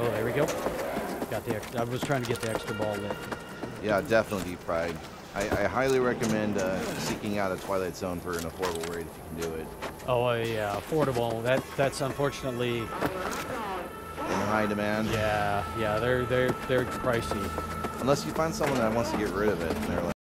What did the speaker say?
Oh, there we go. Got the extra. I was trying to get the extra ball lit. Yeah, definitely deep fried. I highly recommend seeking out a Twilight Zone for an affordable rate if you can do it. Oh, yeah, affordable. That's unfortunately In high demand. Yeah, they're pricey. Unless you find someone that wants to get rid of it, and they're like,